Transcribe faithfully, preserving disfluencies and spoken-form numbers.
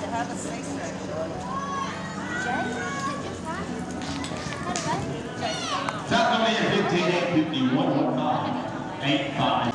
have a C-section. Top number fifteen, eight fifty, one one five, eight five.